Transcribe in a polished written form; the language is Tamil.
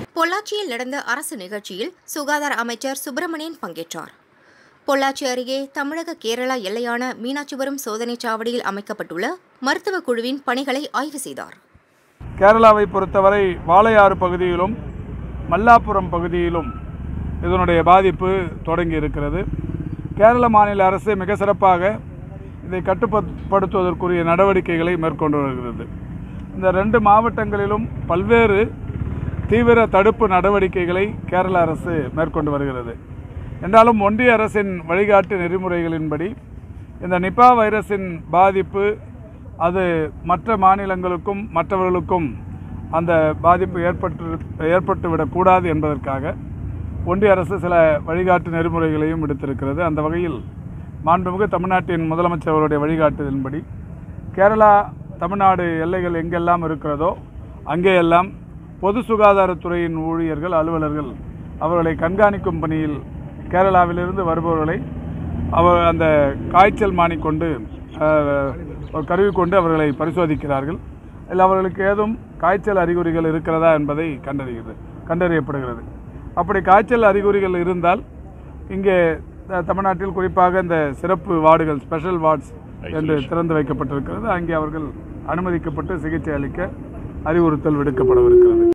பொள்ளாச்சியில் நடந்த அரசு நிகழ்ச்சியில் சுகாதார அமைச்சர் சுப்பிரமணியன் பங்கேற்றார். பொள்ளாச்சி அருகே தமிழக கேரளா எல்லையான மீனாட்சிபுரம் சோதனைச் சாவடியில் அமைக்கப்பட்டுள்ள மருத்துவக் குழுவின் பணிகளை ஆய்வு செய்தார். கேரளாவை பொறுத்தவரை வாளையாறு பகுதியிலும் மல்லாபுரம் பகுதியிலும் இதனுடைய பாதிப்பு தொடங்கி இருக்கிறது. கேரள மாநில அரசு மிக சிறப்பாக இதை கட்டுப்படுத்துவதற்குரிய நடவடிக்கைகளை மேற்கொண்டு வருகிறது. இந்த 2 மாவட்டங்களிலும் பல்வேறு தீவிர தடுப்பு நடவடிக்கைகளை கேரள அரசு மேற்கொண்டு வருகிறது. என்றாலும் ஒன்றிய அரசின் வழிகாட்டு நெறிமுறைகளின்படி இந்த நிபா வைரஸின் பாதிப்பு அது மற்ற மாநிலங்களுக்கும் மற்றவர்களுக்கும் அந்த பாதிப்பு ஏற்பட்டுவிடக்கூடாது என்பதற்காக ஒன்றிய அரசு சில வழிகாட்டு நெறிமுறைகளையும் விடுத்திருக்கிறது. அந்த வகையில் மாண்புமிகு தமிழ்நாட்டின் முதலமைச்சர் அவருடைய வழிகாட்டுதலின்படி கேரளா தமிழ்நாடு எல்லைகள் எங்கெல்லாம் இருக்கிறதோ அங்கேயெல்லாம் பொது சுகாதாரத்துறையின் ஊழியர்கள் அலுவலர்கள் அவர்களை கண்காணிக்கும் பணியில் கேரளாவிலிருந்து வருபவர்களை அந்த காய்ச்சல் மானி கொண்டு கருவி கொண்டு அவர்களை பரிசோதிக்கிறார்கள். இல்லை அவர்களுக்கு ஏதும் காய்ச்சல் அறிகுறிகள் இருக்கிறதா என்பதை கண்டறியப்படுகிறது. அப்படி காய்ச்சல் அறிகுறிகள் இருந்தால் இங்கே தமிழ்நாட்டில் குறிப்பாக இந்த சிறப்பு வார்டுகள் ஸ்பெஷல் வார்ட்ஸ் என்று திறந்து வைக்கப்பட்டிருக்கிறது. அங்கே அவர்கள் அனுமதிக்கப்பட்டு சிகிச்சை அளிக்க அறிவுறுத்தல் விடுக்கப்படவிருக்கிறது.